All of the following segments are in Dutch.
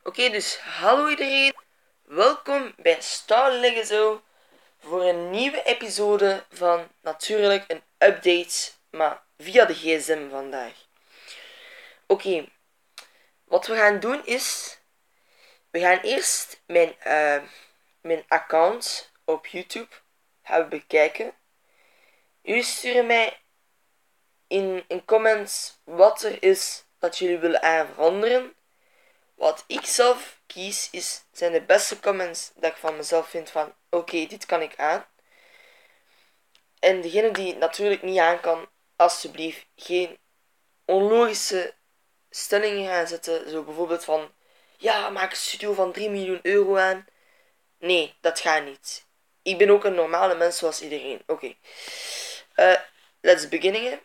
Oké, dus hallo iedereen. Welkom bij Star Legazo voor een nieuwe episode van natuurlijk een update, maar via de gsm vandaag. Oké, wat we gaan doen is, we gaan eerst mijn account op YouTube gaan bekijken. Jullie sturen mij in comments wat er is dat jullie willen aan veranderen. Wat ik zelf kies zijn de beste comments dat ik van mezelf vind van oké, dit kan ik aan. En degene die het natuurlijk niet aan kan, alsjeblieft geen onlogische stellingen gaan zetten. Zo bijvoorbeeld van ja, maak een studio van 3 miljoen euro aan. Nee, dat gaat niet. Ik ben ook een normale mens zoals iedereen. Oké. Let's beginnen.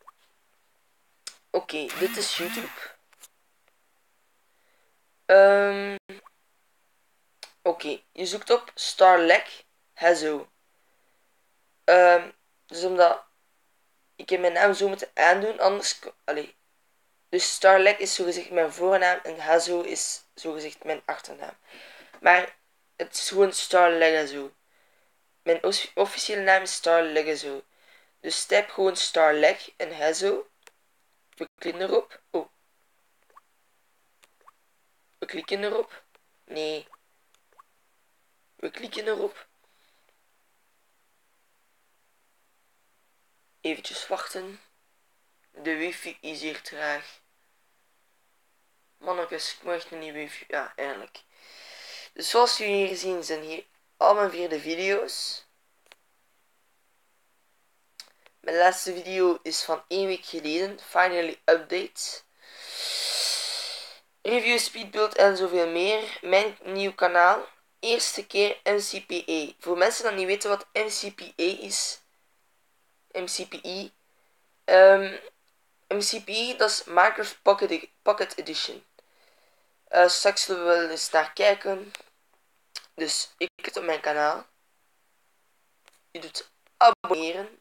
Oké, dit is YouTube. Oké, je zoekt op Starleg Hazo. Dus omdat ik heb mijn naam zo moeten aandoen, anders. Dus Starleg is zogezegd mijn voornaam en Hazo is zogezegd mijn achternaam. Maar het is gewoon Starleg Hazo. Mijn officiële naam is Starleg Hazo. Dus typ gewoon Starleg en Hazo. We klikken erop. Oh. We klikken erop. Nee. We klikken erop. Eventjes wachten. De wifi is hier traag. Mannetjes, ik mag echt een nieuwe wifi. Ja, eindelijk. Dus zoals jullie hier zien zijn hier al mijn vierde video's. Mijn laatste video is van 1 week geleden. Finally update. Review, speedbuild en zoveel meer. Mijn nieuw kanaal. Eerste keer MCPE. Voor mensen die niet weten wat MCPE is. MCPE. MCPE, dat is Minecraft Pocket Edition. Straks zullen we wel eens naar kijken. Dus je klikt op mijn kanaal. Je doet abonneren.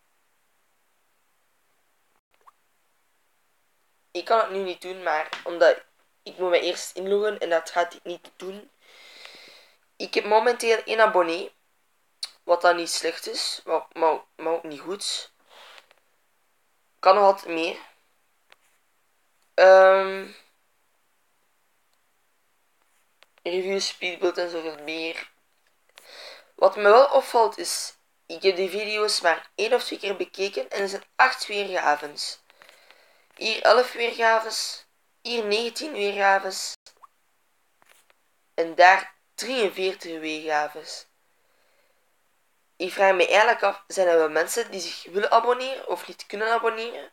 Ik kan het nu niet doen, maar omdat ik moet mij eerst inloggen en dat gaat ik niet doen. Ik heb momenteel 1 abonnee. Wat dan niet slecht is, maar ook niet goed. Kan nog altijd meer. Review, speedbuild en zoveel meer. Wat me wel opvalt is, ik heb die video's maar 1 of 2 keer bekeken en er zijn 8 weergaves. Hier 11 weergaves, hier 19 weergaves en daar 43 weergaves. Ik vraag me eigenlijk af, zijn er wel mensen die zich willen abonneren of niet kunnen abonneren?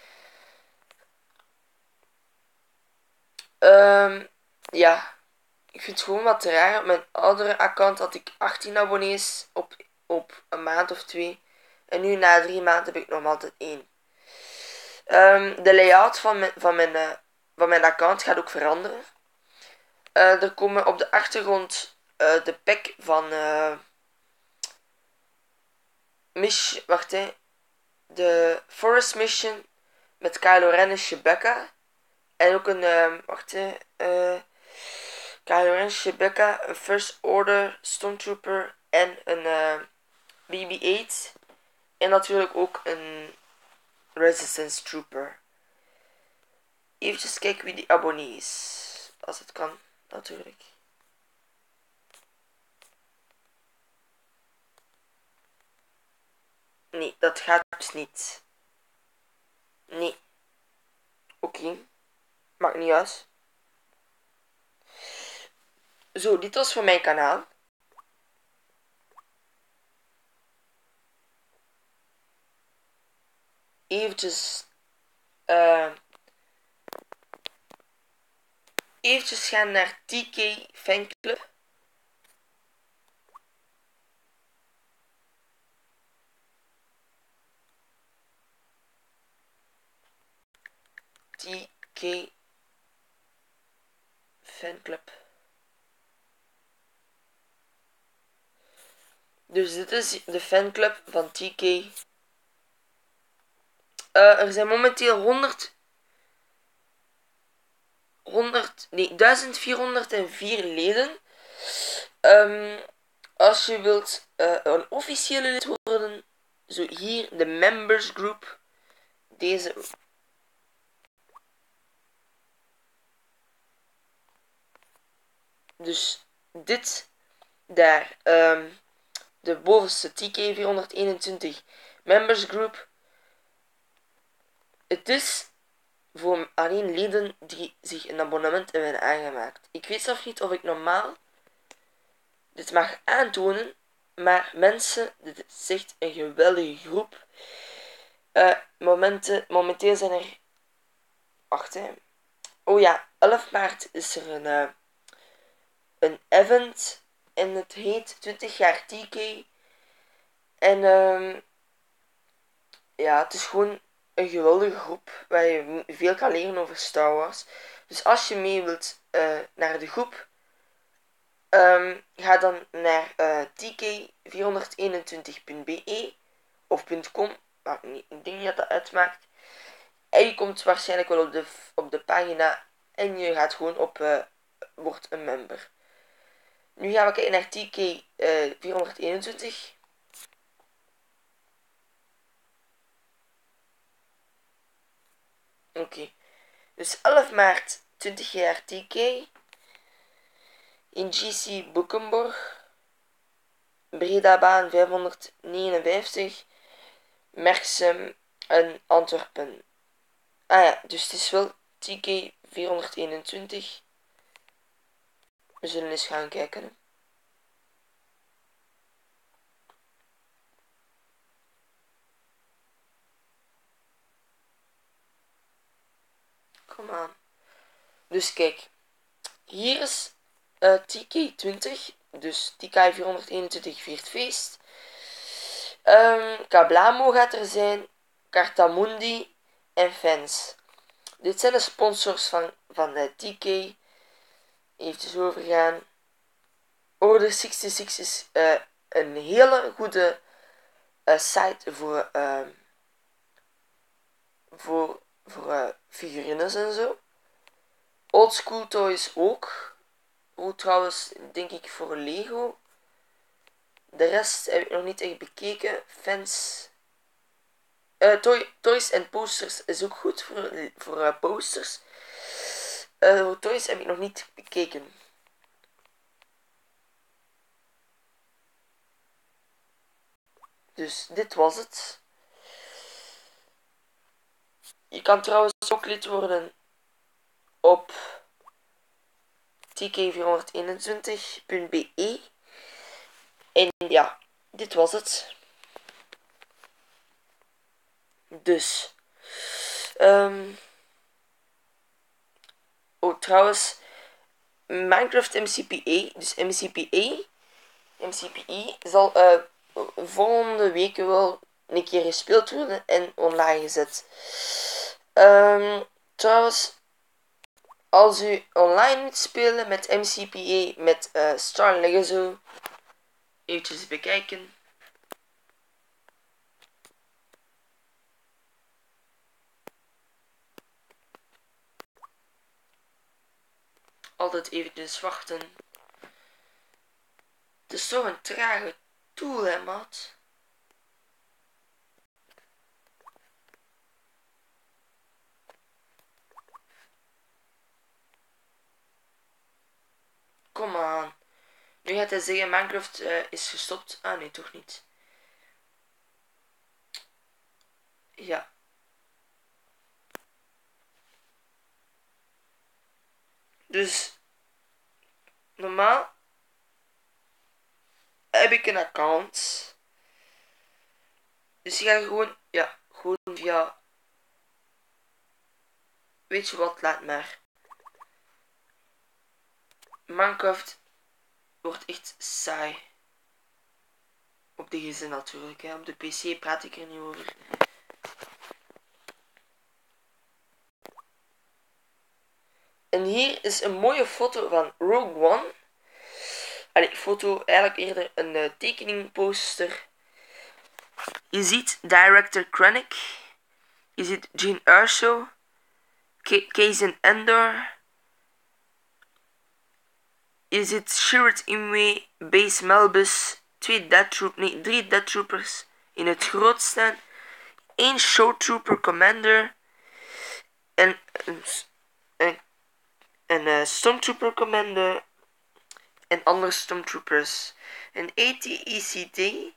Ja, ik vind het gewoon wat raar. Op mijn oudere account had ik 18 abonnees op een maand of 2. En nu na 3 maanden heb ik nog altijd 1. De layout van mijn account gaat ook veranderen. Er komen op de achtergrond de pack van de Forest Mission met Kylo Ren en Chewbacca. En ook een, Kylo Ren, Chewbacca, een First Order Stormtrooper en een BB-8. En natuurlijk ook een Resistance Trooper. Even kijken wie die abonnee is. Als het kan, natuurlijk. Nee, dat gaat dus niet. Nee. Oké. Maakt niet uit. Zo, dit was voor mijn kanaal. Eventjes gaan naar TK Fanclub. TK Fanclub. Dus dit is de fanclub van TK. Er zijn momenteel 1404 leden. Als je wilt een officiële lid worden, zo hier de members group. Deze. Dus dit daar. De bovenste TK421 members group. Het is voor alleen leden die zich een abonnement hebben aangemaakt. Ik weet zelf niet of ik normaal dit mag aantonen, maar mensen, dit is echt een geweldige groep. Momenteel zijn er... Wacht, hè. Oh ja, 11 maart is er een event en het heet 20 jaar TK. En ja, het is gewoon een geweldige groep waar je veel kan leren over Star Wars. Dus als je mee wilt naar de groep, ga dan naar tk421.be of .com. Maar ik denk niet dat dat uitmaakt. En je komt waarschijnlijk wel op de pagina en je gaat gewoon word een member. Nu gaan we kijken naar TK421. Oké. Dus 11 maart 20 jaar TK. In GC Boekenborg. Bredabaan 559. Merksem en Antwerpen. Ah ja, dus het is wel TK 421. We zullen eens gaan kijken. Kom aan. Dus kijk. Hier is TK 20. Dus TK 421 viert feest. Kablamo gaat er zijn. Cartamundi en Fans. Dit zijn de sponsors van de TK. Even overgaan. Order 66 is een hele goede site voor figurines en zo. Old School Toys ook. Ook trouwens, denk ik, voor Lego. De rest heb ik nog niet echt bekeken. Fans. Toys en posters is ook goed voor posters. Voor toys heb ik nog niet bekeken. Dus dit was het. Je kan trouwens ook lid worden op tk421.be. En ja, dit was het. Dus. Oh, trouwens. Minecraft MCPE. Dus MCPE zal volgende week wel een keer gespeeld worden en online gezet. Trouwens, als u online moet spelen met MCPE, met Star Legacy, eventjes bekijken. Altijd eventjes wachten. Het is toch een trage tool, hè, maat? Kom aan. Nu gaat hij zeggen, Minecraft is gestopt. Ah, nee, toch niet. Ja. Dus, normaal heb ik een account. Dus je gaat gewoon, ja, gewoon via... Weet je wat, laat maar. Minecraft wordt echt saai. Op de gsm natuurlijk, hè. Op de PC praat ik er niet over. En hier is een mooie foto van Rogue One. Allee, foto, eigenlijk eerder een tekening poster. Je ziet Director Krennic. Je ziet Gene Erso. Kazan Endor. Is it Shirred Imwe, Base Melbus, 3 Death Troopers in het groot staan, 1 Show Trooper Commander en een Stormtrooper Commander en andere Stormtroopers. Een AT-ECD.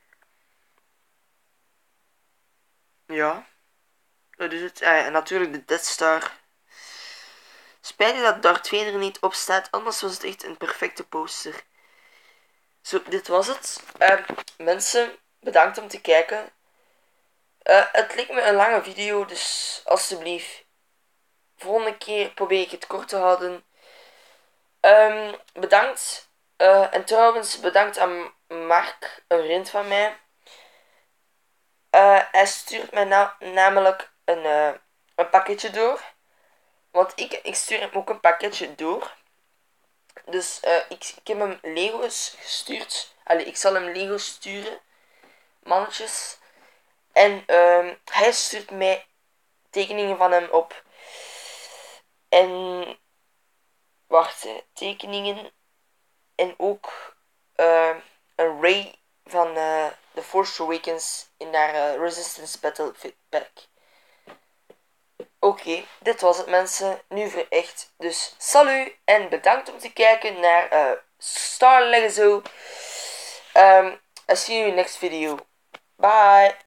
Ja. Dat is het. En natuurlijk de Death Star. Spijtig dat Darth Vader er niet op staat, anders was het echt een perfecte poster. Zo, dit was het. Mensen, bedankt om te kijken. Het leek me een lange video, dus alsjeblieft, volgende keer probeer ik het kort te houden. Bedankt. En trouwens, bedankt aan Mark, een vriend van mij. Hij stuurt mij namelijk een pakketje door. Want ik stuur hem ook een pakketje door. Dus ik heb hem Lego's gestuurd. Ik zal hem Lego's sturen. Mannetjes. En hij stuurt mij tekeningen van hem op. En wacht, tekeningen. En ook een Ray van The Force Awakens in haar Resistance Battlefield Pack. Oké, dit was het mensen. Nu voor echt. Dus salut en bedankt om te kijken naar Star Legacy. I see you in the next video. Bye.